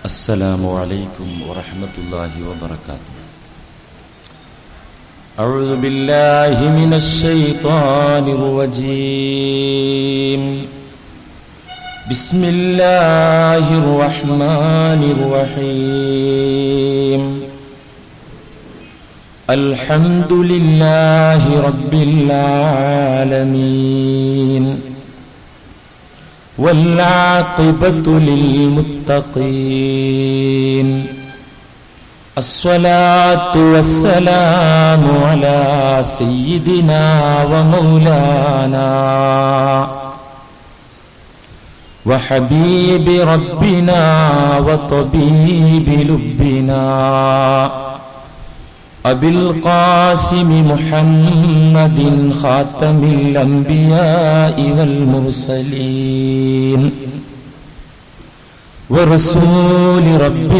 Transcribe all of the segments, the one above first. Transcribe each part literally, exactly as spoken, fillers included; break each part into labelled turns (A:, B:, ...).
A: السلام عليكم ورحمة الله وبركاته. أعوذ بالله من الشيطان الرجيم. بسم الله الرحمن الرحيم. الحمد لله رب العالمين والعاقبة للمتقين. الصلاة والسلام على سيدنا ومولانا وحبيب ربنا وطبيب لبنا أبي القاسم محمد خاتم الأنبياء والمرسلين ورسول رب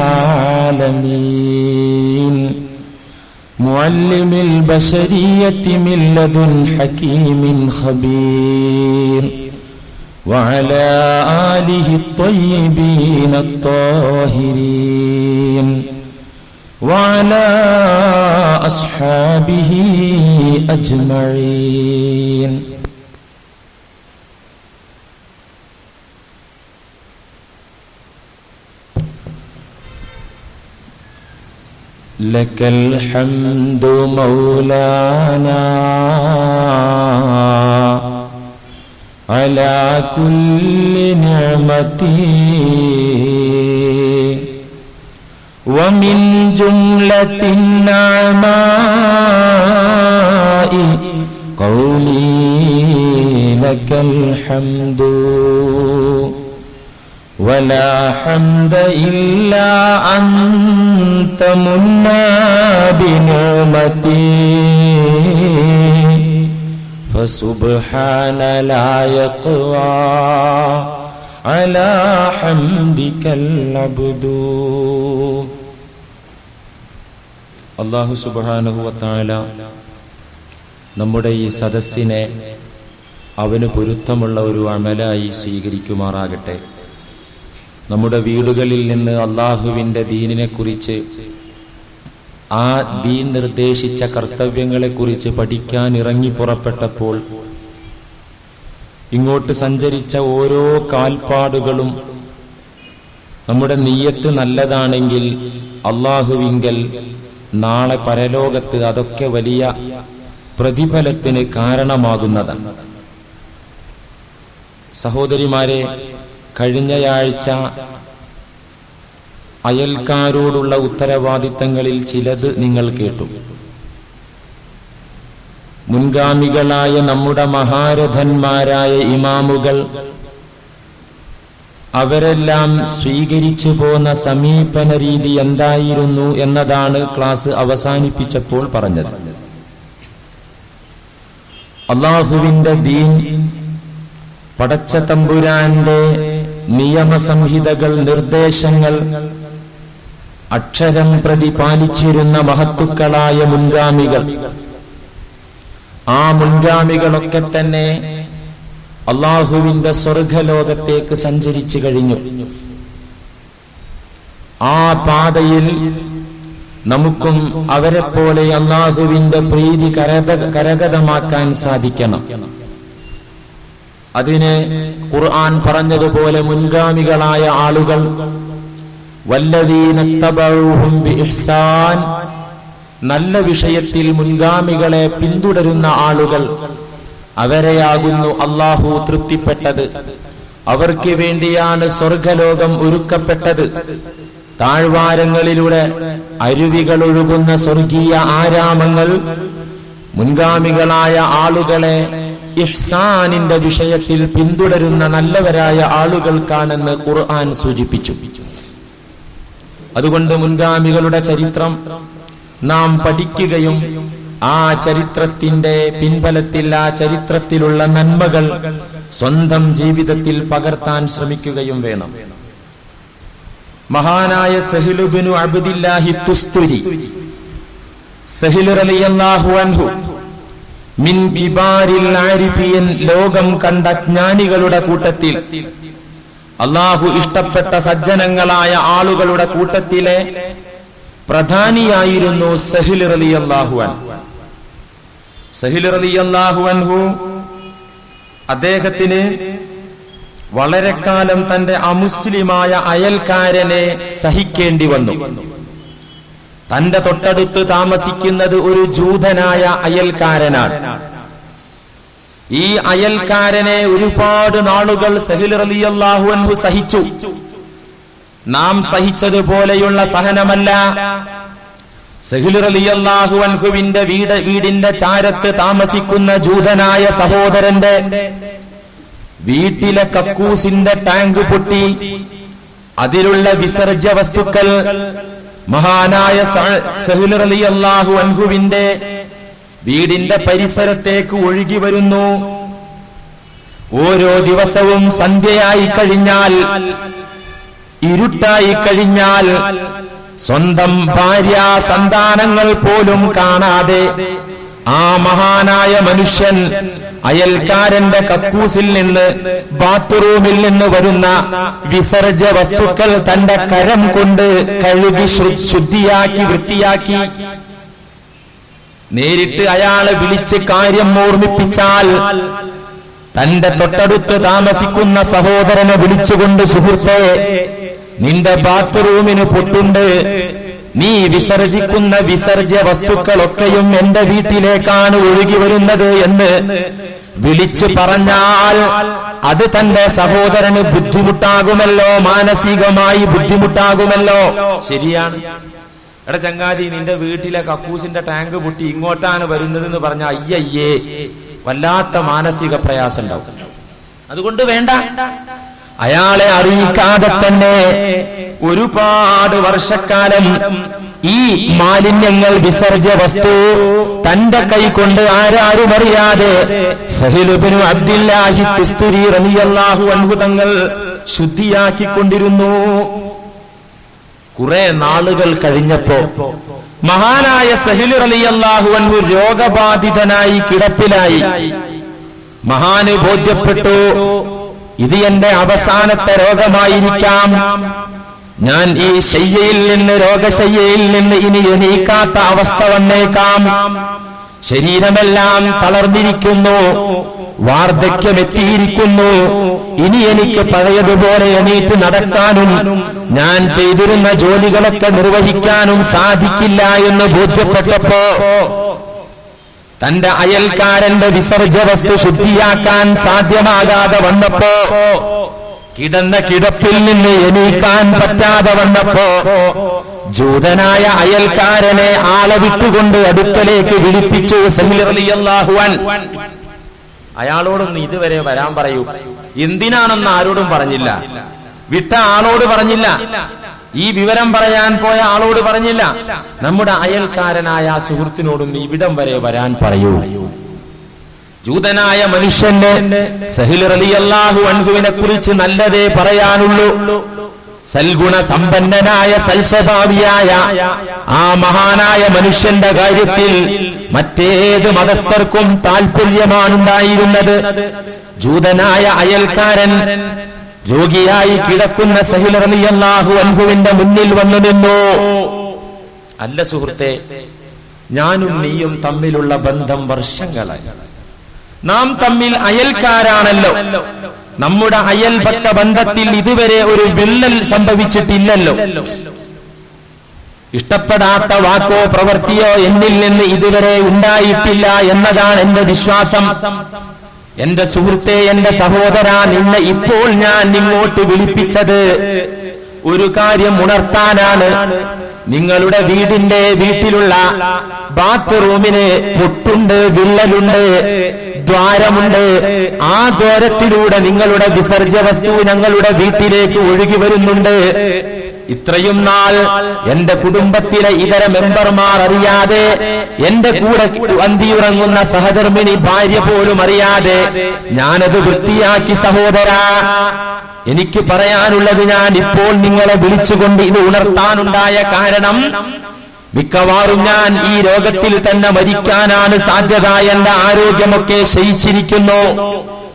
A: العالمين معلم البشرية من لدن حكيم خبير وعلى آله الطيبين الطاهرين وعلى أصحابه أجمعين. لك الحمد مولانا على كل نعمة ومن جملة النعماء قولي لك الحمد ولا حمد إلا أنت منا بنعمتي فسبحان لا يقوى على حمدك العبد. അല്ലാഹു സുബ്ഹാനഹു വ തആല നമ്മുടെ ഈ സദസ്സിനെ അവന് പൊരുത്തമുള്ള ഒരു അമലായി സ്വീകരിക്കുമാറാകട്ടെ. നമ്മുടെ വീടുകളിൽ നിന്ന് അള്ളാഹുവിൻ്റെ ദീനിനെ കുറിച്ച്, ആ ദീൻ നിർദ്ദേശിച്ച കർത്തവ്യങ്ങളെക്കുറിച്ച് പഠിക്കാൻ ഇറങ്ങി പുറപ്പെട്ടപ്പോൾ ഇങ്ങോട്ട് സഞ്ചരിച്ച ഓരോ കാൽപ്പാടുകളും നമ്മുടെ നിയ്യത്ത് നല്ലതാണെങ്കിൽ അള്ളാഹുവിങ്കൽ നാളെ പരലോകത്ത് അതൊക്കെ വലിയ പ്രതിഫലത്തിന് കാരണമാകുന്നതാണ്. സഹോദരിമാരെ, കഴിഞ്ഞയാഴ്ച അയൽക്കാരോടുള്ള ഉത്തരവാദിത്തങ്ങളിൽ ചിലത് നിങ്ങൾ കേട്ടു. മുൻഗാമികളായ നമ്മുടെ മഹാരഥന്മാരായ ഇമാമുകൾ അവരെല്ലാം സ്വീകരിച്ചു പോന്ന സമീപന രീതി എന്തായിരുന്നു എന്നതാണ് ക്ലാസ് അവസാനിപ്പിച്ചപ്പോൾ പറഞ്ഞത്. അല്ലാഹുവിന്റെ ദീൻ, പടച്ച തമ്പുരാന്റെ നിയമസംഹിതകൾ, നിർദ്ദേശങ്ങൾ അക്ഷരം പ്രതി പാലിച്ചിരുന്ന മഹത്തുക്കളായ മുൻഗാമികൾ, ആ മുൻഗാമികളൊക്കെ തന്നെ അള്ളാഹുവിന്റെ സ്വർഗലോകത്തേക്ക് സഞ്ചരിച്ചു കഴിഞ്ഞു. ആ പാതയിൽ നമുക്കും അവരെ പോലെ അള്ളാഹുവിന്റെ പ്രീതി കരഗതമാക്കാൻ സാധിക്കണം. അതിന് ഖുർആൻ പറഞ്ഞതുപോലെ മുൻഗാമികളായ ആളുകൾ വല്ലദീന തബഊഹും ബിഇഹ്സാൻ, നല്ല വിഷയത്തിൽ മുൻഗാമികളെ പിന്തുടരുന്ന ആളുകൾ, അവരെയാകുന്നു അല്ലാഹു തൃപ്തിപ്പെട്ടത്. അവർക്ക് വേണ്ടിയാണ് സ്വർഗലോകം ഒരുക്കപ്പെട്ടത്. താഴ്വാരങ്ങളിലൂടെ അരുവികൾ ഒഴുകുന്ന സ്വർഗീയ ആരാമങ്ങൾ മുൻഗാമികളായ ആളുകളെ ഇഹ്സാനിന്റെ വിഷയത്തിൽ പിന്തുടരുന്ന നല്ലവരായ ആളുകൾക്കാണെന്ന് ഖുർആൻ സൂചിപ്പിച്ചു. അതുകൊണ്ട് മുൻഗാമികളുടെ ചരിത്രം നാം പഠിക്കുകയും ആ ചരിത്രത്തിന്റെ പിൻബലത്തിൽ, ആ ചരിത്രത്തിലുള്ള നന്മകൾ സ്വന്തം ജീവിതത്തിൽ പകർത്താൻ ശ്രമിക്കുകയും വേണം. മഹാനായ Sahl ibn Abdillahi Tustari, Sahl റളിയല്ലാഹു അൻഹു മിൻ കിബാരിൽ ആരിഫീൻ, ലോകം കണ്ട ജ്ഞാനികളുടെ കൂട്ടത്തിൽ
B: അള്ളാഹു ഇഷ്ടപ്പെട്ട സജ്ജനങ്ങളായ ആളുകളുടെ കൂട്ടത്തിലെ പ്രധാനിയായിരുന്നു സഹിൽ റളിയല്ലാഹു അൻഹു. സഹിൽ റളിയല്ലാഹു അൻഹു അദ്ദേഹത്തിന് വളരെ കാലം തന്റെ അമുസ്ലിമായ അയൽക്കാരനെ സഹിക്കേണ്ടി വന്നു. തന്റെ തൊട്ടടുത്ത് താമസിക്കുന്നത് ഒരു ജൂതനായ അയൽക്കാരനാണ്. ഈ അയൽക്കാരനെ ഒരുപാട് നാളുകൾ സഹിൽ റളിയല്ലാഹു അൻഹു സഹിച്ചു. നാം സഹിച്ചതുപോലെയുള്ള സഹനമല്ല. സഹിൽ റളിയല്ലാഹു അൻഹുവിന്റെ വീട് വീടിന്റെ ചാരത്ത് താമസിക്കുന്ന ജൂതനായ സഹോദരന്റെ വീട്ടിലെ കക്കൂസിന്റെ ടാങ്ക് പൊട്ടി അതിലുള്ള വിസർജ്യ വസ്തുക്കൾ മഹാനായ സഹിൽ റളിയല്ലാഹു അൻഹുവിന്റെ വീടിന്റെ പരിസരത്തേക്ക് ഒഴുകി വരുന്നു. ഓരോ ദിവസവും സന്ധ്യയായി കഴിഞ്ഞാൽ, ഇരുട്ടായി കഴിഞ്ഞാൽ സ്വന്തം ഭാര്യ സന്താനങ്ങൾ പോലും കാണാതെ ആ മഹാനായ മനുഷ്യൻ അയൽക്കാരന്റെ കക്കൂസിൽ നിന്ന്, ബാത്റൂമിൽ നിന്ന് വരുന്ന വിസർജ്യ വസ്തുക്കൾ തന്റെ കരം കൊണ്ട് കഴുകി ശുദ്ധിയാക്കി വൃത്തിയാക്കി നേരിട്ട് അയാളെ വിളിച്ച് കാര്യം ഓർമ്മിപ്പിച്ചാൽ തന്റെ തൊട്ടടുത്ത് താമസിക്കുന്ന സഹോദരനെ വിളിച്ചുകൊണ്ട്, സുഹൃത്തേ, നിന്റെ ബാത്റൂമിന് പൊട്ടുണ്ട്, നീ വിസർജിക്കുന്ന വിസർജ്യ വസ്തുക്കളൊക്കെയും എന്റെ വീട്ടിലേക്കാണ് ഒഴുകി വരുന്നത് എന്ന് വിളിച്ചു പറഞ്ഞാൽ അത് തന്റെ സഹോദരന് ബുദ്ധിമുട്ടാകുമല്ലോ, മാനസികമായി ബുദ്ധിമുട്ടാകുമല്ലോ. ശരിയാണ്. എടാ ചങ്ങാതി, നിന്റെ വീട്ടിലെ കക്കൂസിന്റെ ടാങ്ക് പൊട്ടി ഇങ്ങോട്ടാണ് വരുന്നത് എന്ന് പറഞ്ഞ അയ്യയ്യേ, വല്ലാത്ത മാനസിക പ്രയാസം ഉണ്ടാവും. അതുകൊണ്ട് വേണ്ട, അയാളെ അറിയിക്കാതെ തന്നെ ഒരുപാട് വർഷക്കാലം ഈ മാലിന്യങ്ങൾ, വിസർജ്യ വസ്തു തന്റെ കൈ കൊണ്ട് ആരാരും അറിയാതെ സഹിൽ ഇബ്നു അബ്ദില്ലാഹി തുസ്തുരി റളിയല്ലാഹു അൻഹു തങ്ങൾ ശുദ്ധിയാക്കിക്കൊണ്ടിരുന്നു. കുറെ നാളുകൾ കഴിഞ്ഞപ്പോ മഹാനായ സഹിൽ റളിയല്ലാഹു അൻഹു രോഗബാധിതനായി കിടപ്പിലായി. മഹാന് ബോധ്യപ്പെട്ടു, ഇത് എന്റെ അവസാനത്തെ രോഗമായിരിക്കാം. ഞാൻ ഈ ശയ്യയിൽ നിന്ന്, രോഗശയ്യയിൽ നിന്ന് ഇനി എണീക്കാത്ത അവസ്ഥ വന്നേക്കാം. ശരീരമെല്ലാം തളർന്നിരിക്കുന്നു, വാർദ്ധക്യമെത്തിയിരിക്കുന്നു. ഇനി എനിക്ക് പഴയതുപോലെ എണീറ്റ് നടക്കാനും ഞാൻ ചെയ്തിരുന്ന ജോലികളൊക്കെ നിർവഹിക്കാനും സാധിക്കില്ല എന്ന് ബോധ്യപ്പെട്ടപ്പോ തന്റെ അയൽക്കാരന്റെ വിസർജ്യ വസ്തു ശുദ്ധിയാക്കാൻ സാധ്യമാകാതെ വന്നപ്പോ, കിടന്ന കിടപ്പിൽ നിന്ന് എണീക്കാൻ പറ്റാതെ വന്നപ്പോ ജൂതനായ അയൽക്കാരനെ ആളെ വിട്ടുകൊണ്ട് അടുക്കലേക്ക് വിളിപ്പിച്ചു സഹിൽ റളിയല്ലാഹു അൻഹു. അയാളോടൊന്ന് ഇതുവരെ വരാൻ പറയൂ. എന്തിനാണെന്ന് ആരോടും പറഞ്ഞില്ല. വിട്ട ആളോട് പറഞ്ഞില്ല. ഈ വിവരം പറയാൻ പോയ ആളോട് പറഞ്ഞില്ല. നമ്മുടെ അയൽക്കാരനായ സുഹൃത്തിനോടും ഇവിടം വരെ വരാൻ പറയൂ. ജൂതനായ മനുഷ്യന് സഹിൽ റളിയല്ലാഹു അൻഹുവിനെ കുറിച്ച് നല്ലതേ പറയാനുള്ളൂ. സൽഗുണ സമ്പന്നനായ സൽസ്വഭാവിയായ ആ മഹാനായ മനുഷ്യന്റെ കാര്യത്തിൽ മറ്റേത് മതസ്ഥർക്കും താല്പര്യമാണുണ്ടായിരുന്നത്. ജൂതനായ അയൽക്കാരൻ രോഗിയായി കിടക്കുന്ന സഹിൽ റളിയല്ലാഹു അൻഹുവിന്റെ മുന്നിൽ വന്നു നിന്നു. അല്ല സുഹൃത്തെ, ഞാനും നീയും തമ്മിലുള്ള ബന്ധം വർഷങ്ങളായി. നാം തമ്മിൽ അയൽക്കാരാണല്ലോ. നമ്മുടെ അയൽപക്ക ബന്ധത്തിൽ ഇതുവരെ ഒരു വിള്ളൽ സംഭവിച്ചിട്ടില്ലല്ലോ. ഇഷ്ടപ്പെടാത്ത വാക്കോ പ്രവൃത്തിയോ എന്നിൽ നിന്ന് ഇതുവരെ ഉണ്ടായിട്ടില്ല എന്നതാണ് എന്റെ വിശ്വാസം. എന്റെ സുഹൃത്തെ, എന്റെ സഹോദര, നിന്നെ ഇപ്പോൾ ഞാൻ ഇങ്ങോട്ട് വിളിപ്പിച്ചത് ഒരു കാര്യം ഉണർത്താനാണ്. നിങ്ങളുടെ വീടിന്റെ വീട്ടിലുള്ള ബാത്റൂമിന് പൊട്ടുണ്ട്, വിള്ളലുണ്ട്, ദ്വാരമുണ്ട്. ആ ദ്വാരത്തിലൂടെ നിങ്ങളുടെ വിസർജ്യ വസ്തു ഞങ്ങളുടെ വീട്ടിലേക്ക് ഒഴുകി വരുന്നുണ്ട്. ഇത്രയും നാൾ എന്റെ കുടുംബത്തിലെ ഇതര മെമ്പർമാർ അറിയാതെ, എന്റെ കൂടെ അന്തിയുറങ്ങുന്ന സഹധർമ്മിണി ഭാര്യ പോലും അറിയാതെ ഞാനത് വൃത്തിയാക്കി. സഹോദരാ, എനിക്ക് പറയാനുള്ളത് ഞാൻ ഇപ്പോൾ നിങ്ങളെ വിളിച്ചുകൊണ്ട് ഇത് ഉണർത്താനുണ്ടായ കാരണം, മിക്കവാറും ഞാൻ ഈ രോഗത്തിൽ തന്നെ മരിക്കാനാണ് സാധ്യത. എന്റെ ആരോഗ്യമൊക്കെ ക്ഷയിച്ചിരിക്കുന്നു.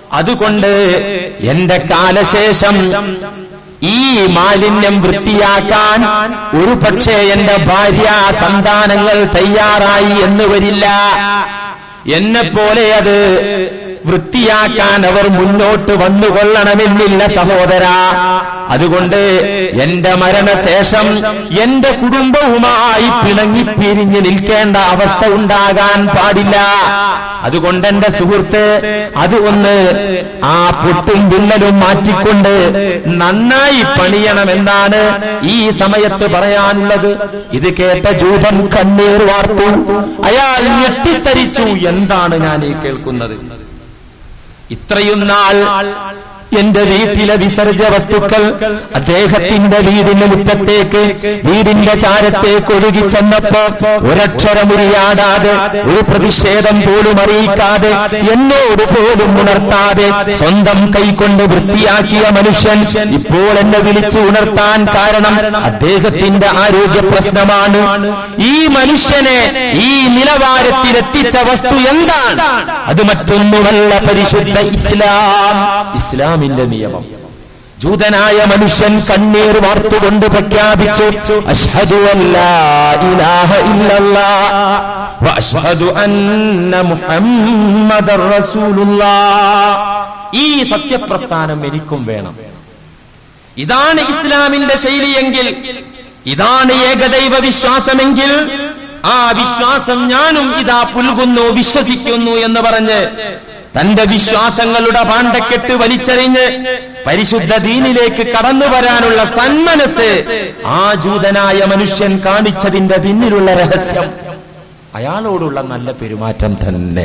B: അതുകൊണ്ട് എന്റെ കാലശേഷം ഈ മാലിന്യം വൃത്തിയാക്കാൻ ഒരു പക്ഷേ എന്റെ ഭാര്യ സന്താനങ്ങൾ തയ്യാറായി എന്ന് വരില്ല. എന്നെ പോലെ അത് വൃത്തിയാക്കാൻ അവർ മുന്നോട്ട് വന്നുകൊള്ളണമെന്നില്ല സഹോദര. അതുകൊണ്ട് എന്റെ മരണശേഷം എന്റെ കുടുംബവുമായി പിണങ്ങി പിരിഞ്ഞു നിൽക്കേണ്ട അവസ്ഥ ഉണ്ടാകാൻ പാടില്ല. അതുകൊണ്ട് എന്റെ സുഹൃത്ത് അത് ഒന്ന് ആ പൊട്ടും വിള്ളലും മാറ്റിക്കൊണ്ട് നന്നായി പണിയണമെന്നാണ് ഈ സമയത്ത് പറയാനുള്ളത്. ഇത് കേട്ട ജൂതൻ കണ്ണീർ വാർത്തു. അയാൾ ഞെട്ടിത്തരിച്ചു. എന്താണ് ഞാൻ ഈ കേൾക്കുന്നത്? ഇത്രയും നാൾ എന്റെ വീട്ടിലെ വിസർജ്യ വസ്തുക്കൾ അദ്ദേഹത്തിന്റെ വീടിന്റെ മുറ്റത്തേക്ക് വീടിന്റെ ചാരത്തേക്ക് ഒഴുകി ചെന്നപ്പോ ഒരക്ഷരമുരിയാടാതെ ഒരു പ്രതിഷേധം പോലും അറിയിക്കാതെ എന്നോട് പോലും ഉണർത്താതെ സ്വന്തം കൈകൊണ്ട് വൃത്തിയാക്കിയ മനുഷ്യൻ ഇപ്പോൾ എന്നെ വിളിച്ചു ഉണർത്താൻ കാരണം അദ്ദേഹത്തിന്റെ ആരോഗ്യ പ്രശ്നമാണ്. ഈ മനുഷ്യനെ ഈ നിലവാരത്തിലെത്തിച്ച വസ്തു എന്താണ്? അത് മറ്റൊന്നുമല്ല, പരിശുദ്ധ ഇസ്ലാം. ഇസ്ലാം നിയമം. ജൂതനായ മനുഷ്യൻ കണ്ണീർ വാർത്തുകൊണ്ട് പ്രഖ്യാപിച്ചു, അശ്ഹദു അല്ലാ ഇലാഹ ഇല്ലല്ലാഹ് വ അശ്ഹദു അന്ന മുഹമ്മദർ റസൂലുള്ളാഹ്. ഈ സത്യപ്രസ്ഥാനം എനിക്കും വേണം. ഇതാണ് ഇസ്ലാമിന്റെ ശൈലിയെങ്കിൽ, ഇതാണ് ഏകദൈവ വിശ്വാസമെങ്കിൽ ആ വിശ്വാസം ഞാനും ഇതാ പുൽകുന്നു, വിശ്വസിക്കുന്നു എന്ന് പറഞ്ഞ് തന്റെ വിശ്വാസങ്ങളുടെ പാണ്ടക്കെട്ട് വലിച്ചെറിഞ്ഞ് പരിശുദ്ധ ദീനിലേക്ക് കടന്നു വരാനുള്ള സന്മനസ് ആ ജൂതനായ മനുഷ്യൻ കാണിച്ചതിന്റെ പിന്നിലുള്ള രഹസ്യം അയാളോടുള്ള നല്ല പെരുമാറ്റം തന്നെ.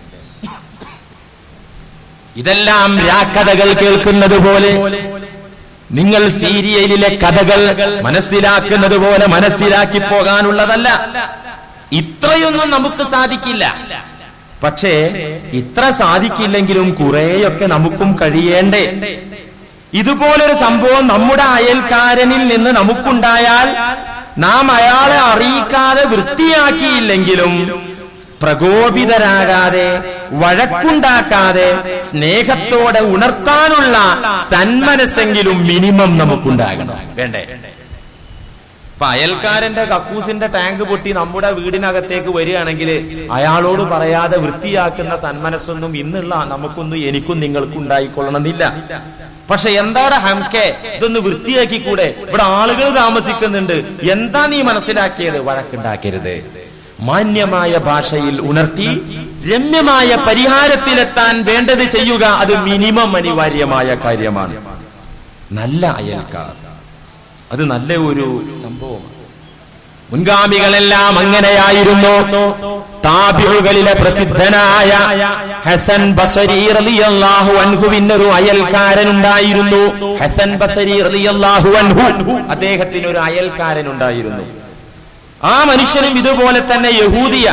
B: ഇതെല്ലാം രാക്കഥകൾ കേൾക്കുന്നത് പോലെ, നിങ്ങൾ സീരിയലിലെ കഥകൾ മനസ്സിലാക്കുന്നത് പോലെ മനസ്സിലാക്കി പോകാനുള്ളതല്ല. ഇത്രയൊന്നും നമുക്ക് സാധിക്കില്ല. പക്ഷേ ഇത്ര സാധിക്കില്ലെങ്കിലും കുറെയൊക്കെ നമുക്കും കഴിയേണ്ടേ? ഇതുപോലൊരു സംഭവം നമ്മുടെ അയൽക്കാരനിൽ നിന്ന് നമുക്കുണ്ടായാൽ നാം അയാളെ അറിയിക്കാതെ വൃത്തിയാക്കിയില്ലെങ്കിലും പ്രകോപിതരാകാതെ വഴക്കുണ്ടാക്കാതെ സ്നേഹത്തോടെ ഉണർത്താനുള്ള സന്മനസ്സെങ്കിലും മിനിമം നമുക്കുണ്ടാകണം, വേണ്ടേ? ഇപ്പൊ അയൽക്കാരന്റെ കക്കൂസിന്റെ ടാങ്ക് പൊട്ടി നമ്മുടെ വീടിനകത്തേക്ക് വരികയാണെങ്കിൽ അയാളോട് പറയാതെ വൃത്തിയാക്കുന്ന സന്മനസ്സൊന്നും ഇന്നുള്ള നമുക്കൊന്നും എനിക്കും നിങ്ങൾക്കും ഉണ്ടായിക്കൊള്ളണമെന്നില്ല. പക്ഷെ എന്താണ് ഹംകെ, ഇതൊന്ന് വൃത്തിയാക്കിക്കൂടെ? ഇവിടെ ആളുകൾ താമസിക്കുന്നുണ്ട്, എന്താ നീ മനസ്സിലാക്കിയത്? വഴക്കുണ്ടാക്കരുത്. മാന്യമായ ഭാഷയിൽ ഉണർത്തി രമ്യമായ പരിഹാരത്തിലെത്താൻ വേണ്ടത് ചെയ്യുക. അത് മിനിമം അനിവാര്യമായ കാര്യമാണ്. നല്ല അയൽക്കാർ അത് നല്ല ഒരു സംഭവമാണ്. മുൻഗാമികളെല്ലാം അങ്ങനെയായിരുന്നു. താബിഉകളിലെ പ്രസിദ്ധനായ ഹസൻ ബസരി റളിയല്ലാഹു അൻഹുവിന് ഒരു അയൽക്കാരനുണ്ടായിരുന്നു. ഹസൻ ബസരി റളിയല്ലാഹു അൻഹു, അദ്ദേഹത്തിന് ഒരു അയൽക്കാരനുണ്ടായിരുന്നു. ആ മനുഷ്യനും ഇതുപോലെ തന്നെ യഹൂദിയ.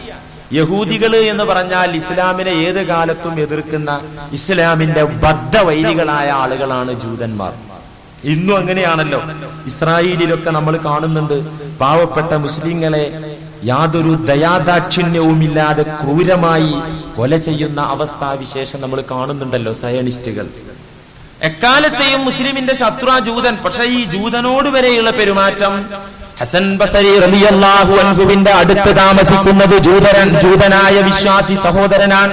B: യഹൂദികള് എന്ന് പറഞ്ഞാൽ ഇസ്ലാമിനെ ഏത് കാലത്തും എതിർക്കുന്ന ഇസ്ലാമിന്റെ ബദ്ധവൈരികളായ ആളുകളാണ് ജൂതന്മാർ. ഇന്നും അങ്ങനെയാണല്ലോ. ഇസ്രായേലിലൊക്കെ നമ്മൾ കാണുന്നുണ്ട്, പാവപ്പെട്ട മുസ്ലിങ്ങളെ യാതൊരു ദയാദാക്ഷിണ്യവുമില്ലാതെ ക്രൂരമായി കൊല ചെയ്യുന്ന അവസ്ഥാവിശേഷം നമ്മൾ കാണുന്നുണ്ടല്ലോ. സയണിസ്റ്റുകൾ എക്കാലത്തെയും മുസ്ലിമിന്റെ ശത്രു ജൂതൻ. പക്ഷെ ഈ ജൂതനോട് വരെയുള്ള പെരുമാറ്റം. ഹസൻ ബസരി റളിയല്ലാഹു അൻഹുവിന്റെ അടുത്ത് താമസിക്കുന്നത് ജൂതരൻ ജൂതനായ വിശ്വാസി സഹോദരനാണ്.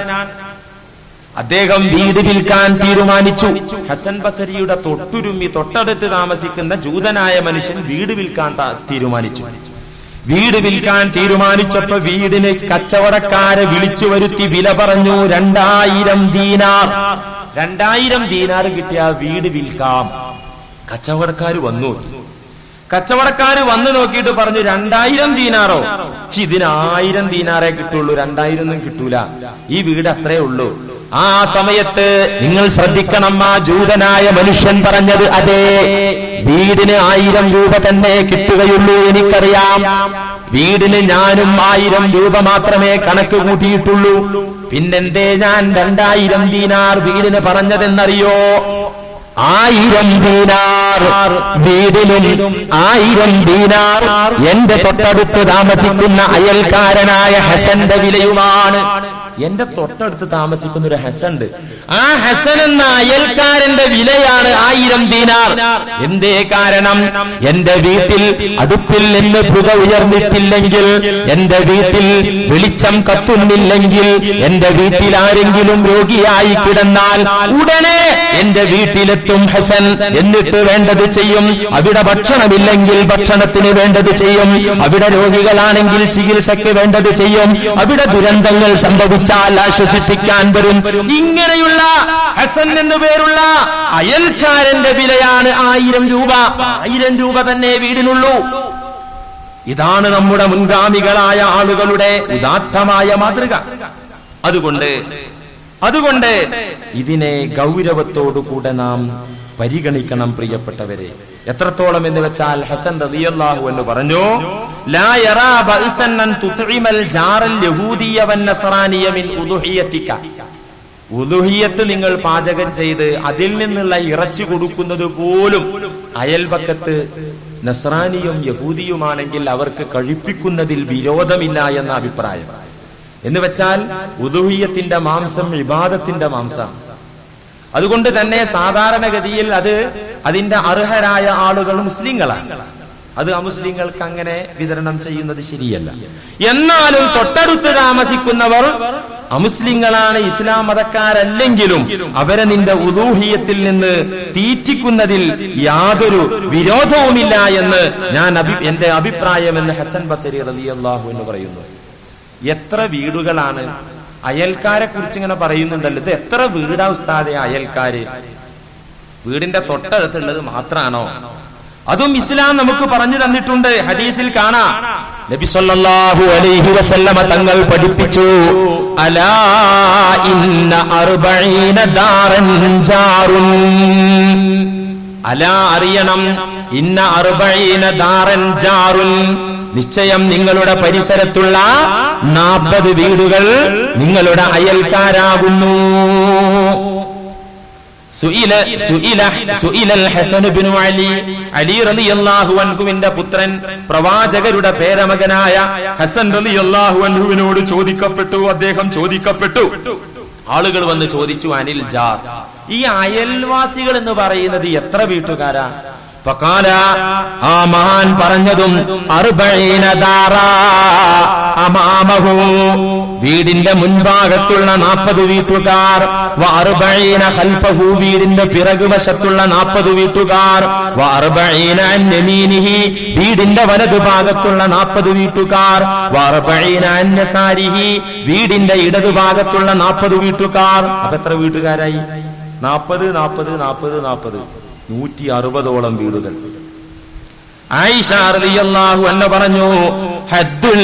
B: അദ്ദേഹം വീട് വിൽക്കാൻ തീരുമാനിച്ചു. ഹസൻ ബസരിയുടെ തൊട്ടുരുമ്മി തൊട്ടടുത്ത് താമസിക്കുന്ന ജൂതനായ മനുഷ്യൻ വീട് വിൽക്കാൻ തീരുമാനിച്ചു. വീട് വിൽക്കാൻ തീരുമാനിച്ചപ്പോ വീടിന് കച്ചവടക്കാരെ വിളിച്ചു വരുത്തി വില പറഞ്ഞു. രണ്ടായിരം ദീനാർ രണ്ടായിരം ദീനാർ കിട്ടിയ വീട് വിൽക്കാം. കച്ചവടക്കാര് വന്നു. കച്ചവടക്കാര് വന്നു നോക്കിയിട്ട് പറഞ്ഞു, രണ്ടായിരം ദീനാറോ? ഇതിനായിരം ദീനാറേ കിട്ടുള്ളൂ, രണ്ടായിരം ഒന്നും കിട്ടൂല, ഈ വീട് അത്രേ ഉള്ളൂ. ആ സമയത്ത് നിങ്ങൾ ശ്രദ്ധിക്കണം, ആ ജൂതനായ മനുഷ്യൻ പറഞ്ഞത് അതെ, വീടിന് ആയിരം രൂപ തന്നെ കിട്ടുകയുള്ളൂ, എനിക്കറിയാം. വീടിന് ഞാനും ആയിരം രൂപ മാത്രമേ കണക്ക് കൂട്ടിയിട്ടുള്ളൂ. പിന്നെന്തേ ഞാൻ രണ്ടായിരം ദീനാർ വീടിന് പറഞ്ഞതെന്നറിയോ? ആയിരം ദീനാർ വീടിനും ആയിരം ദീനാർ എന്റെ തൊട്ടടുത്ത് താമസിക്കുന്ന അയൽക്കാരനായ ഹസന്റെ വിലയുമാണ്. എന്റെ തൊട്ടടുത്ത് താമസിക്കുന്ന ഒരു ഹസൻ ഉണ്ട്. ആ ഹസൻ എന്ന അയൽക്കാരന്റെ വിലയാണ് ആയിരം ദീനാർ. എന്തേ കാരണം? എന്റെ വീട്ടിൽ അടുപ്പിൽ നിന്ന് പുക ഉയർന്നിട്ടില്ലെങ്കിൽ, എന്റെ വീട്ടിൽ വെളിച്ചം കത്തുന്നില്ലെങ്കിൽ, എന്റെ വീട്ടിൽ ആരെങ്കിലും രോഗിയായി കിടന്നാൽ ഉടനെ എന്റെ വീട്ടിലെത്തും ഹസൻ. എന്നിട്ട് വേണ്ടത് ചെയ്യും. അവിടെ ഭക്ഷണമില്ലെങ്കിൽ ഭക്ഷണത്തിന് വേണ്ടത് ചെയ്യും. അവിടെ രോഗികളാണെങ്കിൽ ചികിത്സയ്ക്ക് വേണ്ടത് ചെയ്യും. അവിടെ ദുരന്തങ്ങൾ സംഭവിച്ചാൽ ആശ്വസിപ്പിക്കാൻ വരും. ഇങ്ങനെയുള്ള ഹസൻ എന്നു പേരുള്ള അയൽക്കാരന്റെ വിലയാണ് ആയിരം രൂപ. ആയിരം രൂപ തന്നെ വീടിനുള്ളൂ. ഇതാണ് നമ്മുടെ മുൻഗാമികളായ ആളുകളുടെ ഉദാത്തമായ മാതൃക. അതുകൊണ്ട് അതുകൊണ്ട് ഇതിനെ ഗൗരവത്തോടുകൂടെ നാം പരിഗണിക്കണം പ്രിയപ്പെട്ടവരെ. എത്രത്തോളം എന്ന് വെച്ചാൽ ഹസൻ റളിയല്ലാഹു അൻഹു പറഞ്ഞു, ലാ യറാ ബഅസൻ അൻ തുത്ഇമൽ ജാറൽ യഹൂദിയ വൻ നസ്റാനിയ മിൻ ഉദുഹിയതിക. ഉദുഹിയത്ത് നിങ്ങൾ പാചകം ചെയ്ത് അതിൽ നിന്നുള്ള ഇറച്ചി കൊടുക്കുന്നത് പോലും അയൽപക്കത്ത് നസ്രാനിയും യഹൂദിയുമാണെങ്കിൽ അവർക്ക് കഴിപ്പിക്കുന്നതിൽ വിരോധമില്ല എന്ന അഭിപ്രായം. എന്ന് വെച്ചാൽ ഉദുഹിയത്തിന്റെ മാംസം ഇബാദത്തിന്റെ മാംസം. അതുകൊണ്ട് തന്നെ സാധാരണഗതിയിൽ അത് അതിന്റെ അർഹരായ ആളുകൾ മുസ്ലിങ്ങളാണ്. അത് അമുസ്ലിങ്ങൾക്ക് അങ്ങനെ വിതരണം ചെയ്യുന്നത് ശരിയല്ല. എന്നാലും തൊട്ടടുത്ത് താമസിക്കുന്നവർ അമുസ്ലിങ്ങളാണ്, ഇസ്ലാം മതക്കാരല്ലെങ്കിലും അവരെ നിന്റെ ഉദൂഹിയത്തിൽ നിന്ന് തീറ്റിക്കുന്നതിൽ യാതൊരു വിരോധവുമില്ല എന്ന് ഞാൻ എന്റെ അഭിപ്രായം എന്ന് ഹസൻ ബസരി റളിയല്ലാഹു അൻഹു പറയുന്നു. എത്ര വീടുകളാണ് അയൽക്കാരെ കുറിച്ച് ഇങ്ങനെ പറയുന്നുണ്ടല്ലോ. ഇത് എത്ര വീടാ ഉസ്താദെ അയൽക്കാര്? വീടിന്റെ തൊട്ടടുത്തുള്ളത് മാത്രാണോ? അതും ഇസ്ലാം നമുക്ക് പറഞ്ഞു തന്നിട്ടുണ്ട്. ഹദീസിൽ കാണാം, നബി സല്ലല്ലാഹു അലൈഹി വസല്ലമ തങ്ങൾ പഠിപ്പിച്ചു, അലാ ഇന്ന അർബഈന ദാറൻ ജാറുൻ. അലാ അറിയണം, ഇന്ന അർബഈന ദാറൻ ജാറുൻ, നിശ്ചയം നിങ്ങളുടെ പരിസരത്തുള്ള നാൽപ്പത് വീടുകൾ നിങ്ങളുടെ അയൽക്കാരാകുന്നു. സുഇല സുഇല സുഇലൽ ഹസൻ ഇബ്നു അലി അലി റളിയല്ലാഹു അൻഹുവിന്റെ പുത്രൻ പ്രവാചകരുടെ പേരമകനായ ഹസൻ റളിയല്ലാഹു അൻഹുവിനോട് ചോദിക്കപ്പെട്ടു. അദ്ദേഹം ചോദിക്കപ്പെട്ടു, ആളുകൾ വന്ന് ചോദിച്ചു, അനിൽ ജാർ, ഈ അയൽവാസികൾ എന്ന് പറയുന്നത് എത്ര വീട്ടുകാരാ? ഫഖാല, ആ മഹാൻ പറഞ്ഞതും, അർബഈന ദാറാ അമാമഹു, വീടിന്റെ മുൻഭാഗത്തുള്ള നാൽപ്പത് വീട്ടുകാർ, വ അർബഈന ഖൽഫഹു, വീടിന്റെ പിറകുവശത്തുള്ള നാൽപ്പത് വീട്ടുകാർ, വ അർബഈന അൻ യമീനിഹി, വീടിന്റെ വലതുഭാഗത്തുള്ള നാൽപ്പത് വീട്ടുകാർ, വ അർബഈന അൻ യസാരിഹി, വീടിന്റെ ഇടതുഭാഗത്തുള്ള നാൽപ്പത് വീട്ടുകാർ. അപ്പൊ എത്ര വീട്ടുകാരായി? നാൽപ്പത് നാൽപ്പത് നാൽപ്പത് നാൽപ്പത് നൂറ്റി അറുപതോളം വീടുകൾ. ആയിഷ റളിയല്ലാഹു അൻഹ പറഞ്ഞു, ഹദ്ദുൽ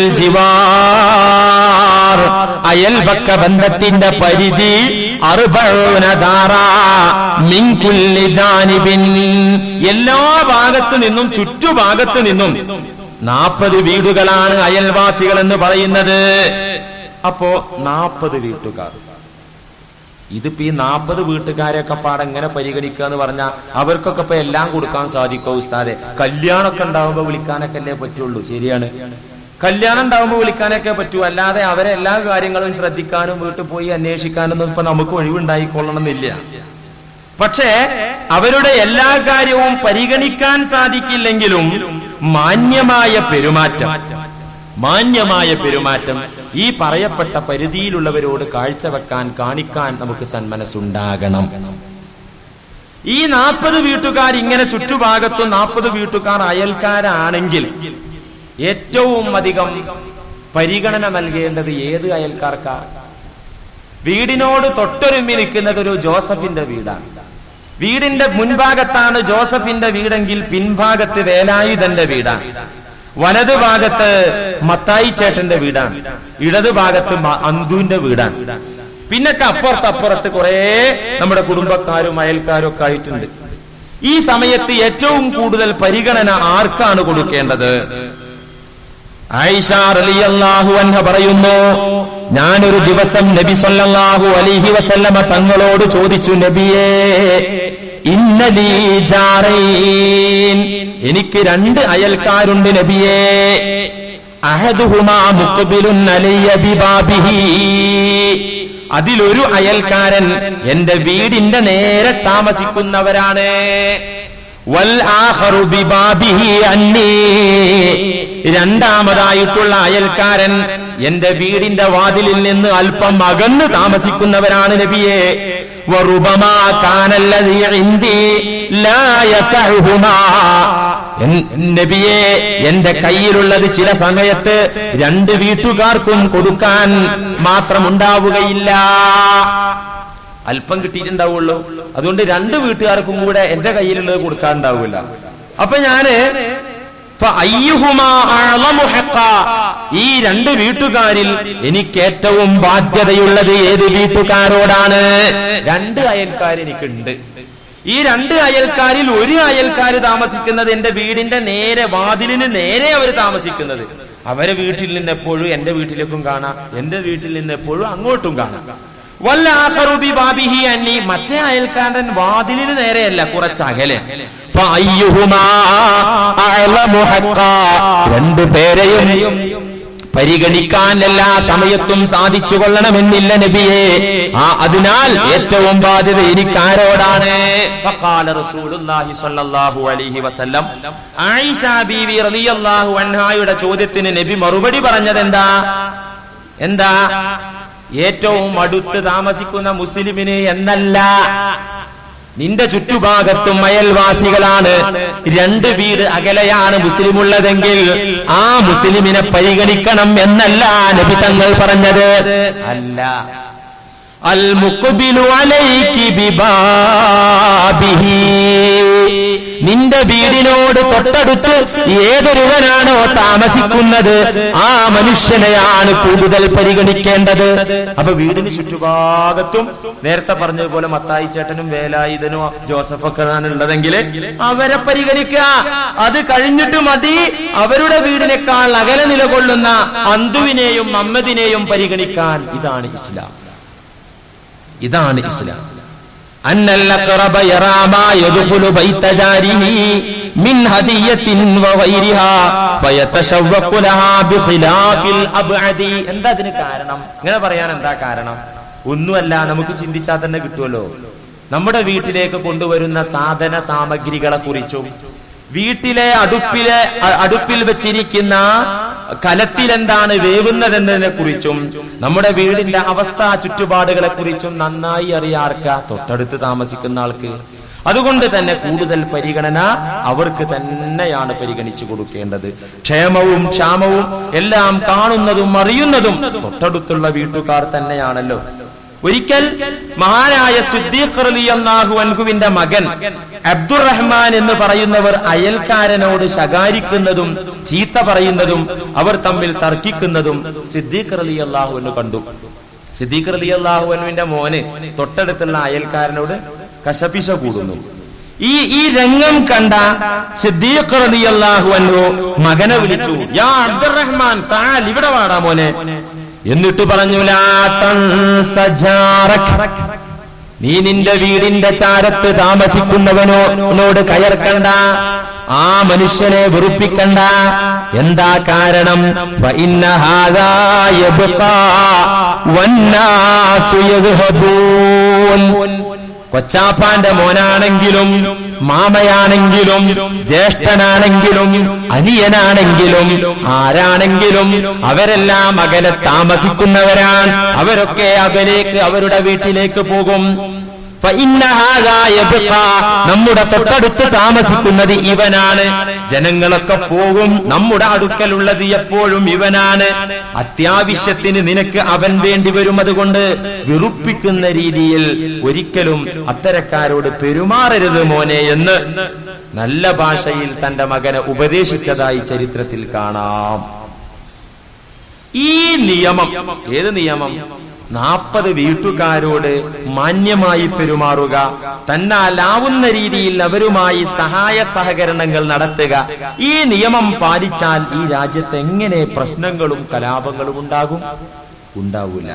B: ജിവാർ, അയൽപക്ക ബന്ധത്തിന്റെ പരിധി അർബഊന ദാറാ മിൻ കുല്ലി ജാനിബിൻ, എല്ലാ ഭാഗത്തു നിന്നും ചുറ്റുഭാഗത്തു നിന്നും നാൽപ്പത് വീടുകളാണ് അയൽവാസികൾ എന്ന് പറയുന്നത്. അപ്പോ നാൽപ്പത് വീട്ടുകാർ. ഇതിപ്പോ ഈ നാൽപ്പത് വീട്ടുകാരെയൊക്കെ പാടെങ്ങനെ പരിഗണിക്കുക എന്ന് പറഞ്ഞാൽ അവർക്കൊക്കെ ഇപ്പൊ എല്ലാം കൊടുക്കാൻ സാധിക്കോ ഉസ്താദെ? കല്യാണമൊക്കെ ഉണ്ടാവുമ്പോ വിളിക്കാനൊക്കെ അല്ലേ പറ്റുള്ളൂ. ശരിയാണ്, കല്യാണം ഉണ്ടാവുമ്പോ വിളിക്കാനൊക്കെ പറ്റൂ, അല്ലാതെ അവരെ എല്ലാ കാര്യങ്ങളും ശ്രദ്ധിക്കാനും വീട്ടിൽ പോയി അന്വേഷിക്കാനൊന്നും ഇപ്പൊ നമുക്ക് ഒഴിവുണ്ടായിക്കൊള്ളണമെന്നില്ല. പക്ഷേ അവരുടെ എല്ലാ കാര്യവും പരിഗണിക്കാൻ സാധിക്കില്ലെങ്കിലും മാന്യമായ പെരുമാറ്റം മാന്യമായ പെരുമാറ്റം ഈ പറയപ്പെട്ട പരിധിയിലുള്ളവരോട് കാഴ്ചവെക്കാൻ കാണിക്കാൻ നമുക്ക് സന്മനസ്സുണ്ടാകണം. ഈ നാൽപ്പത് വീട്ടുകാർ ഇങ്ങനെ ചുറ്റുഭാഗത്തും നാൽപ്പത് വീട്ടുകാർ അയൽക്കാരാണെങ്കിൽ ഏറ്റവും അധികം പരിഗണന നൽകേണ്ടത് ഏത് അയൽക്കാർക്കാ? വീടിനോട് തൊട്ടൊരുമി നിൽക്കുന്നത് ഒരു ജോസഫിന്റെ വീടാണ്. വീടിന്റെ മുൻഭാഗത്താണ് ജോസഫിന്റെ വീടെങ്കിൽ പിൻഭാഗത്ത് വേലായുധന്റെ വീടാണ്. വലതു ഭാഗത്ത് മത്തായി ചേട്ടന്റെ വീടാണ്, ഇടതു ഭാഗത്ത് അന്തുവിന്റെ വീടാണ്. പിന്നൊക്കെ അപ്പുറത്ത് അപ്പുറത്ത് കുറെ നമ്മുടെ കുടുംബക്കാരും അയൽക്കാരും ഒക്കെ ആയിട്ടുണ്ട്. ഈ സമയത്ത് ഏറ്റവും കൂടുതൽ പരിഗണന ആർക്കാണ് കൊടുക്കേണ്ടത്? ആയിഷ റളിയല്ലാഹു അൻഹ പറയുന്നു, ഞാനൊരു ദിവസം നബി സല്ലല്ലാഹു അലൈഹി വസല്ലമ തങ്ങളോട് ചോദിച്ചു, നബിയേ, ഇന്നലീ ജാറൈൻ, എനിക്ക് രണ്ട് അയൽക്കാരുണ്ട് നബിയേ. അഹദുഹുമാ മുഖ്ബിലുൻ അലയ്യ ബിബാബിഹി, അതിലൊരു അയൽക്കാരൻ എന്റെ വീടിന്റെ നേരെ താമസിക്കുന്നവരാണ്. വൽ ആഖറു ബിബാബിഹി അന്നി, രണ്ടാമതായിട്ടുള്ള അയൽക്കാരൻ എന്റെ വീടിന്റെ വാതിലിൽ നിന്ന് അല്പം അകന്ന് താമസിക്കുന്നവരാണ് നബിയെ. വറുബമാ കാനല്ലദീ ഇൻദി ലാ യസഉഹുമാ, നബിയെ എന്റെ കയ്യിലുള്ളത് ചില സമയത്ത് രണ്ട് വീട്ടുകാർക്കും കൊടുക്കാൻ മാത്രമുണ്ടാവുകയില്ല, അല്പം കിട്ടിയിട്ടുണ്ടാവുള്ളൂ. അതുകൊണ്ട് രണ്ട് വീട്ടുകാർക്കും കൂടെ എന്റെ കയ്യിലുള്ളത് കൊടുക്കാൻ ഉണ്ടാവില്ല. അപ്പൊ ഞാന് ഈ രണ്ട് വീട്ടുകാരിൽ എനിക്ക് ഏറ്റവും ബാധ്യതയുള്ളത് ഏത് വീട്ടുകാരോടാണ്? രണ്ട് അയൽക്കാർ എനിക്കുണ്ട്. ഈ രണ്ട് അയൽക്കാരിൽ ഒരു അയൽക്കാര് താമസിക്കുന്നത് എന്റെ വീടിന്റെ നേരെ വാതിലിന് നേരെ അവർ താമസിക്കുന്നത്. അവരെ വീട്ടിൽ നിന്ന് എപ്പോഴും എന്റെ വീട്ടിലേക്കും കാണാം, എന്റെ വീട്ടിൽ നിന്ന് എപ്പോഴും അങ്ങോട്ടും കാണാം. വല്ലാഖറു ബിബാബിഹി അന്നി, മറ്റേ അയൽക്കാരൻ വാതിലിന് നേരെയല്ല, കുറച്ചകലെ. ഫഅയ്യുഹുമാ അഅലമു ഹഖ്ഖാ, രണ്ടു പേരെയും പരിഗണിക്കാൻ എല്ലാ സമയത്തും സാധിച്ചു കൊള്ളണമെന്നില്ല നബിയെ. ആ അതിനാൽ ഏറ്റവും ബാധ്യത എനിക്കാരോടാണ്? ഫഖാല റസൂലുള്ളാഹി സ്വല്ലല്ലാഹു അലൈഹി വസല്ലം, ആയിഷ ബീവി റളിയല്ലാഹു അൻഹായുടെ ചോദ്യത്തിന് നബി മറുപടി പറഞ്ഞത് എന്താ? എന്താ? ഏറ്റവും അടുത്ത് താമസിക്കുന്ന മുസ്ലിമിന് എന്നല്ല, നിന്റെ ചുറ്റുഭാഗത്തും അയൽവാസികളാണ്. രണ്ട് വീട് അകലെയാണ് മുസ്ലിമുള്ളതെങ്കിൽ ആ മുസ്ലിമിനെ പരിഗണിക്കണം എന്നല്ല നബി തങ്ങൾ പറഞ്ഞത്. അല്ല, അൽ മുഖ്ബിലു അലൈകി ബിബാബിഹി, നിന്റെ വീടിനോട് തൊട്ടടുത്ത് ഏതൊരുവനാണോ താമസിക്കുന്നത് ആ മനുഷ്യനെയാണ് കൂടുതൽ പരിഗണിക്കേണ്ടത്. അപ്പൊ വീടിന് ചുറ്റുഭാഗത്തും നേരത്തെ പറഞ്ഞതുപോലെ മത്തായി ചേട്ടനും വേലായുധനോ ജോസഫൊക്കെ ഉള്ളതെങ്കിൽ അവരെ പരിഗണിക്കുക. അത് കഴിഞ്ഞിട്ട് മതി അവരുടെ വീടിനേക്കാൾ അകലെ നിലകൊള്ളുന്ന അന്തുവിനെയും മമ്മദിനെയും പരിഗണിക്കാൻ. ഇതാണ് ഇസ്ലാം, ഇതാണ് ഇസ്ലാം. അന്നൽ അഖറബ യറാ മാ യദ്ഖുലു ബൈത ജാരിഹി മിൻ ഹദിയത്തിൻ വഗൈരിഹാ ഫയതശവഖു ലഹാ ബിഖിലാഫിൽ അബ്അദി. എന്താ ഇതിന് കാരണം? ഇങ്ങനെ പറയാൻ എന്താ കാരണം? ഒന്നുമല്ല, നമുക്ക് ചിന്തിച്ചാൽ തന്നെ കിട്ടുമല്ലോ. നമ്മുടെ വീട്ടിലേക്ക് കൊണ്ടുവരുന്ന സാധന സാമഗ്രികളെ കുറിച്ചും വീട്ടിലെ അടുപ്പിലെ അടുപ്പിൽ വെച്ചിരിക്കുന്ന കലത്തിൽ എന്താണ് വേവുന്നതെന്നതിനെ കുറിച്ചും നമ്മുടെ വീടിന്റെ അവസ്ഥ ചുറ്റുപാടുകളെ കുറിച്ചും നന്നായി അറിയാർക്ക തൊട്ടടുത്ത് താമസിക്കുന്ന ആൾക്ക്. അതുകൊണ്ട് തന്നെ കൂടുതൽ പരിഗണന അവർക്ക് തന്നെയാണ് പരിഗണിച്ചു കൊടുക്കേണ്ടത്. ക്ഷേമവും ക്ഷാമവും എല്ലാം കാണുന്നതും അറിയുന്നതും തൊട്ടടുത്തുള്ള വീട്ടുകാർ തന്നെയാണല്ലോ. ഒരിക്കൽ മഹാനായ സിദ്ദീഖ് റളിയല്ലാഹു അൻഹുവിന്റെ മകൻ അബ്ദുറഹ്മാൻ എന്ന് പറയുന്നവർ അയൽക്കാരനോട് ശകാരിക്കുന്നതും ചീത്ത പറയുന്നതും അവർ തമ്മിൽ തർക്കിക്കുന്നതും സിദ്ദീഖ് റളിയല്ലാഹു അൻഹു കണ്ടു. സിദ്ദീഖ് റളിയല്ലാഹു അൻഹുവിന്റെ മോന് തൊട്ടടുത്തുള്ള അയൽക്കാരനോട് കശപിശ കൂടുന്നു. ഈ ഈ രംഗം കണ്ട സിദ്ദീഖ് റളിയല്ലാഹു അൻഹു മകനെ വിളിച്ചു, യാ അബ്ദുറഹ്മാൻ തആൽ, ഇവിടെ വാടാ മോനെ. എന്നിട്ട് പറഞ്ഞു, ലാ തൻസ ജാറക്, നീ നിന്റെ വീടിന്റെ ചാരത്ത് താമസിക്കുന്നവനോട് കയർക്കണ്ട, ആ മനുഷ്യനെ വെറുപ്പിക്കണ്ട. എന്താ കാരണം? ഫഇന്ന ഹാദാ യബ്ഖാ വന്നാസു യദ്ഹബൂൻ. കൊച്ചാപ്പാന്റെ മോനാണെങ്കിലും മാമയാണെങ്കിലും ജ്യേഷ്ഠനാണെങ്കിലും അനിയനാണെങ്കിലും ആരാണെങ്കിലും അവരെല്ലാം അകലെ താമസിക്കുന്നവരാണ്. അവരൊക്കെ അകലേക്ക് അവരുടെ വീട്ടിലേക്ക് പോകും. നമ്മുടെ തൊട്ടടുത്ത് താമസിക്കുന്നത് ഇവനാണ്. ജനങ്ങളൊക്കെ പോകും, നമ്മുടെ അടുക്കലുള്ളത് എപ്പോഴും ഇവനാണ്. അത്യാവശ്യത്തിന് നിനക്ക് അവൻ വേണ്ടി വരും. അതുകൊണ്ട് വെറുപ്പിക്കുന്ന രീതിയിൽ ഒരിക്കലും അത്തരക്കാരോട് പെരുമാറരുത് മോനെ എന്ന് നല്ല ഭാഷയിൽ തന്റെ മകനെ ഉപദേശിച്ചതായി ചരിത്രത്തിൽ കാണാം. ഈ നിയമം, ഏത് നിയമം? നാൽപ്പത് വീട്ടുകാരോട് മാന്യമായി പെരുമാറുക, തന്നാലാവുന്ന രീതിയിൽ അവരുമായി സഹായ സഹകരണങ്ങൾ നടത്തുക. ഈ നിയമം പാലിച്ചാൽ ഈ രാജ്യത്ത് എങ്ങനെ പ്രശ്നങ്ങളും കലാപങ്ങളും ഉണ്ടാകും? ഉണ്ടാവില്ല.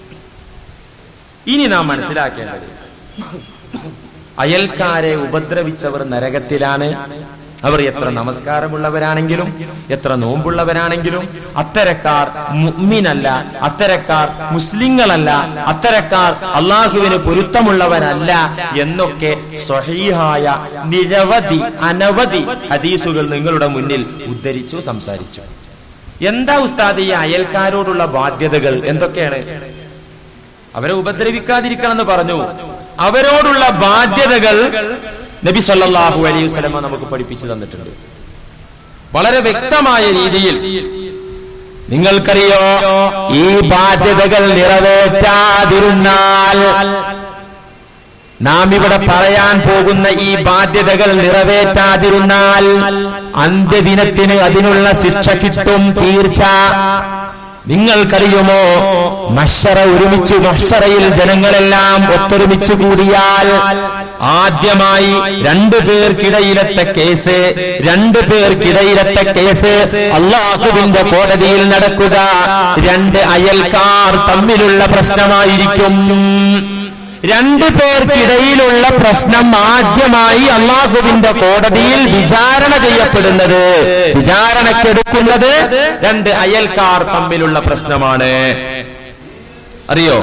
B: ഇനി നാം മനസ്സിലാക്കേണ്ടത്, അയൽക്കാരെ ഉപദ്രവിച്ചവർ നരകത്തിലാണ്. അവർ എത്ര നമസ്കാരമുള്ളവരാണെങ്കിലും എത്ര നോമ്പുള്ളവരാണെങ്കിലും അത്തരക്കാർ മുഅ്മിനല്ല, അത്തരക്കാർ മുസ്ലിങ്ങളല്ല, അത്തരക്കാർ അള്ളാഹുവിന് പൊരുത്തമുള്ളവരല്ല എന്നൊക്കെ സ്വഹീഹായ നിരവധി അനവധി ഹദീസുകൾ നിങ്ങളുടെ മുന്നിൽ ഉദ്ധരിച്ചു സംസാരിച്ചു. എന്താ ഉസ്താദ് ഈ അയൽക്കാരോടുള്ള ബാധ്യതകൾ എന്തൊക്കെയാണ്? അവരെ ഉപദ്രവിക്കാതിരിക്കണം എന്ന് പറഞ്ഞു. അവരോടുള്ള ബാധ്യതകൾ നബി സല്ലല്ലാഹു അലൈഹി വസല്ലം നമുക്ക് പഠിപ്പിച്ചു തന്നിട്ടുണ്ട് വളരെ വ്യക്തമായ രീതിയിൽ. നിങ്ങൾക്കറിയോ, ഈ ബാധ്യതകൾ നിറവേറ്റാതിരുന്നാൽ, നാം ഇവിടെ പറയാൻ പോകുന്ന ഈ ബാധ്യതകൾ നിറവേറ്റാതിരുന്നാൽ അന്ത്യദിനത്തിന് അതിനുള്ള ശിക്ഷ കിട്ടും, തീർച്ച. നിങ്ങൾക്കറിയുമോ, മഹ്ശറ ഒരുമിച്ച് മഹ്ശറയിൽ ജനങ്ങളെല്ലാം ഒത്തൊരുമിച്ച് കൂടിയാൽ ആദ്യമായി രണ്ടു പേർക്കിടയിലത്തെ കേസ് രണ്ടു പേർക്കിടയിലത്തെ കേസ് അല്ലാഹുവിന്റെ കോടതിയിൽ നടക്കുക രണ്ട് അയൽക്കാർ തമ്മിലുള്ള പ്രശ്നമായിരിക്കും. രണ്ടു പേർക്കിടയിലുള്ള പ്രശ്നം ആദ്യമായി അല്ലാഹുവിന്റെ കോടതിയിൽ വിചാരണ ചെയ്യപ്പെടുന്നത്, വിചാരണക്കെടുക്കുന്നത് രണ്ട് അയൽക്കാർ തമ്മിലുള്ള പ്രശ്നമാണ്. അറിയോ?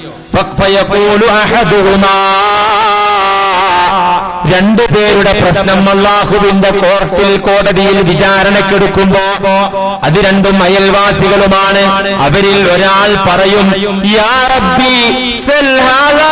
B: രണ്ടു പേരുടെ പ്രശ്നം അല്ലാഹുവിന്റെ കോർട്ടിൽ കോടതിയിൽ വിചാരണക്കെടുക്കുമ്പോ അത് രണ്ടും അയൽവാസികളുമാണ്. അവരിൽ ഒരാൾ പറയും, യാ റബ്ബി സൽ ഹാദാ,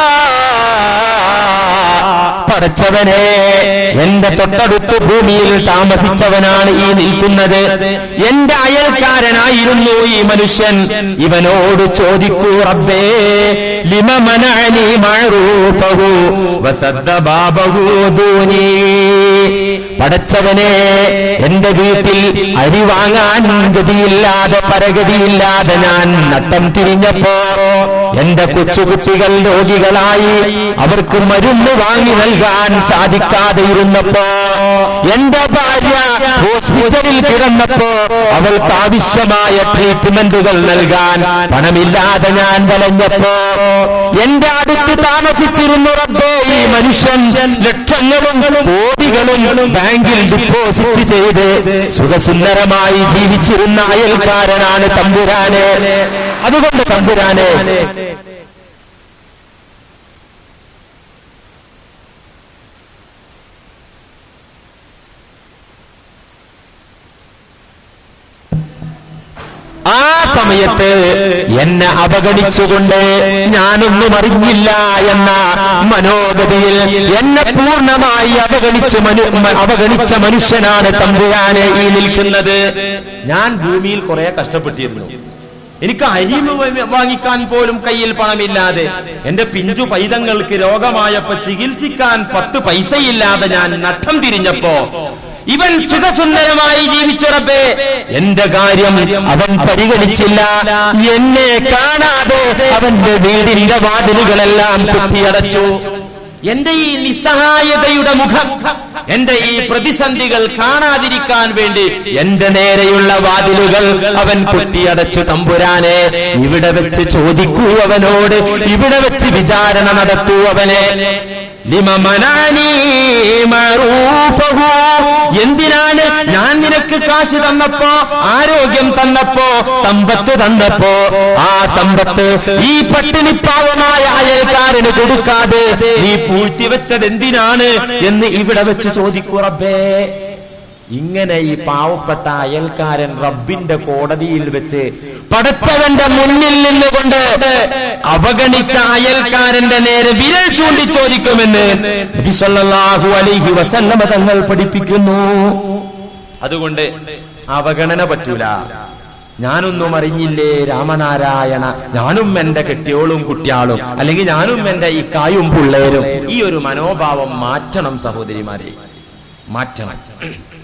B: പടച്ചവനെ, എന്റെ തൊട്ടടുത്ത് ഭൂമിയിൽ താമസിച്ചവനാണ് ഈ നിൽക്കുന്നത്, എന്റെ അയൽക്കാരനായിരുന്നു ഈ മനുഷ്യൻ, ഇവനോട് ചോദിക്കൂ റബ്ബേ, ലിമ മനഅനി മഅറൂഫഹു വസദ്ദ ബാബഹു ദൂനി. പടച്ചവനെ, എന്റെ വീട്ടിൽ അരി വാങ്ങാൻ ഗതിയില്ലാതെ പരഗതിയില്ലാതെ ഞാൻ നട്ടം തിരിഞ്ഞപ്പോ എന്റെ കൊച്ചുകുട്ടികൾ രോഗികളായി അവർക്ക് മരുന്ന് വാങ്ങി നൽകാൻ സാധിക്കാതെ ഇരുന്നപ്പോ, എന്റെ ഭാര്യ ഹോസ്പിറ്റലിൽ കിടന്നപ്പോ അവൾക്ക് ആവശ്യമായ ട്രീറ്റ്മെന്റുകൾ നൽകാൻ പണമില്ലാതെ ഞാൻ വലഞ്ഞപ്പോ, എന്റെ അടുത്ത് താമസിച്ചിരുന്നു റബ്ബേ ഈ മനുഷ്യൻ ലക്ഷങ്ങളും കോടികളും ബാങ്കിൽ ഡിപ്പോസിറ്റ് ചെയ്ത് സുഖസുന്ദരമായി ജീവിച്ചിരുന്ന അയൽക്കാരനാണ് തമ്പുരാനെ. അതുകൊണ്ട് തമ്പുരാനെ, ആ സമയത്ത് എന്നെ അവഗണിച്ചുകൊണ്ട് ഞാനൊന്നും അറിഞ്ഞില്ല എന്ന മനോഗതിയിൽ എന്നെ പൂർണ്ണമായി അവഗണിച്ച് അവഗണിച്ച മനുഷ്യനാണ് തമ്പുരാനെ ഈ നിൽക്കുന്നത്. ഞാൻ ഭൂമിയിൽ കുറെ കഷ്ടപ്പെട്ടിരുന്നു. എനിക്ക് അരി വാങ്ങിക്കാൻ പോലും കയ്യിൽ പണമില്ലാതെ, എന്റെ പിഞ്ചു പൈതങ്ങൾക്ക് രോഗമായപ്പോ ചികിത്സിക്കാൻ പത്ത് പൈസയില്ലാതെ ഞാൻ നട്ടം തിരിഞ്ഞപ്പോ ഇവൻ സുഖസുന്ദരമായി ജീവിച്ചു റബ്ബേ, എന്റെ കാര്യം അവൻ പരിഗണിച്ചില്ല. എന്നെ കാണാതെ അവന്റെ വീടിന്റെ വാതിലുകളെല്ലാം കുത്തിയടച്ചു. എന്റെ ഈ നിസ്സഹായതയുടെ മുഖം, എന്റെ ഈ പ്രതിസന്ധികൾ കാണാതിരിക്കാൻ വേണ്ടി എന്റെ നേരെയുള്ള വാതിലുകൾ അവൻ കുത്തിയടച്ചു. തമ്പുരാനെ, ഇവിടെ വെച്ച് ചോദിക്കൂ അവനോട്, ഇവിടെ വെച്ച് വിചാരണ നടത്തൂ അവനെ. ലിമ മനാനി മഅറൂഫഹു, എന്തിനാണ് ഞാൻ നിനക്ക് കാശ് തന്നപ്പോ, ആരോഗ്യം തന്നപ്പോ, സമ്പത്ത് തന്നപ്പോ, ആ സമ്പത്ത് ഈ പട്ടിണിപ്പാവമായ അയൽക്കാരന് കൊടുക്കാതെ നീ പൂഴ്ത്തിവെച്ചത് എന്തിനാണ് എന്ന് ഇവിടെ വെച്ച് ചോദിക്കൂ റബ്ബേ. ഇങ്ങനെ ഈ പാവപ്പെട്ട അയൽക്കാരൻ റബ്ബിന്റെ കോടതിയിൽ വെച്ച് പടച്ചവന്റെ മുന്നിൽ നിന്നുകൊണ്ട് അവഗണിച്ച അയൽക്കാരന്റെ നേരെ വിരൽ ചൂണ്ടി ചോദിക്കുമെന്ന് നബി സല്ലല്ലാഹു അലൈഹി വസല്ലമ തങ്ങൾ പഠിപ്പിക്കുന്നു. അതുകൊണ്ട് അവഗണന പറ്റൂല. ഞാനൊന്നും അറിഞ്ഞില്ലേ രാമനാരായണ, ഞാനും എന്റെ കെട്ടിയോളും കുട്ടിയാളും, അല്ലെങ്കിൽ ഞാനും എന്റെ ഈ കായും പിള്ളേരും, ഈ ഒരു മനോഭാവം മാറ്റണം സഹോദരിമാരെ, മാറ്റണം.